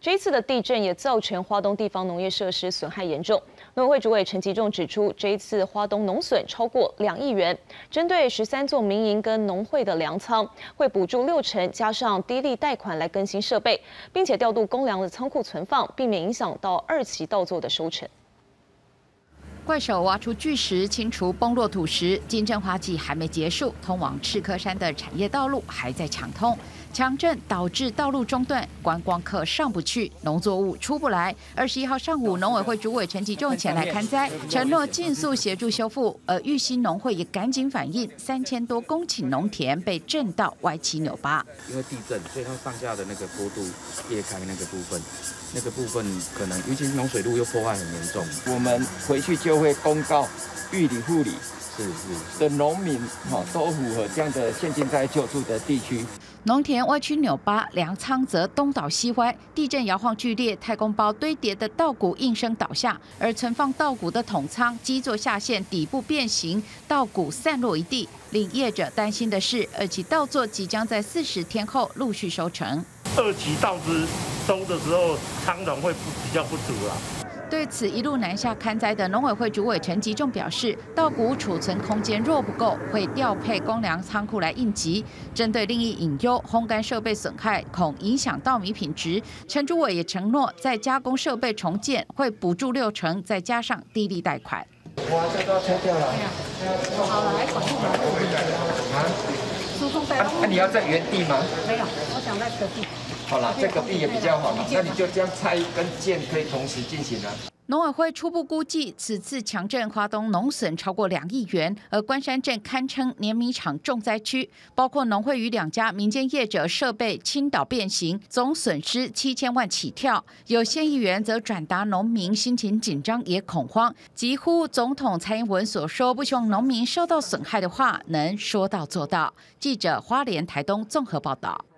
这一次的地震也造成花东地方农业设施损害严重。农委会主委陈吉仲指出，这一次花东农损超过2亿元，针对13座民营跟农会的粮仓，会补助60%，加上低利贷款来更新设备，并且调度公粮的仓库存放，避免影响到2期稻作的收成。 怪手挖出巨石，清除崩落土石。金针花季还没结束，通往赤科山的产业道路还在抢通。强震导致道路中断，观光客上不去，农作物出不来。21号上午，农委会主委陈吉仲前来勘灾，承诺尽速协助修复。而玉兴农会也赶紧反映，3000多公顷农田被震到歪七扭八。 因为地震，所以它上下的那个坡度裂开那个部分可能，尤其是农水路又破坏很严重。 我们回去就会公告玉里、护理的农民，都符合这样的现金灾救助的地区。 农田歪曲扭巴，粮仓则东倒西歪，地震摇晃剧烈，太空包堆叠的稻谷应声倒下，而存放稻谷的桶仓基座下陷，底部变形，稻谷散落一地。令业者担心的是，2期稻作即将在40天后陆续收成。 2期稻子收的时候，仓容会比较不足啦。 对此一路南下勘灾的农委会主委陈吉仲表示，稻谷储存空间若不够，会调配公粮仓库来应急。针对另一隐忧，烘干设备损害恐影响稻米品质，陈主委也承诺，在加工设备重建会补助60%，再加上低利贷款。 哇，这都要拆掉了。 好了，来管控你要在原地吗？ 没有，我想在隔壁。 好了，这个壁也比较好嘛，那你就这样拆跟建可以同时进行了。 农委会初步估计，此次强震花东农损超过2亿元，而关山镇堪称碾米厂重灾区，包括农会与2家民间业者设备倾倒变形，总损失7000万起跳。有县议员则转达农民心情紧张也恐慌，疾呼总统蔡英文所说不希望农民受到损害的话，能说到做到。记者花莲、台东综合报道。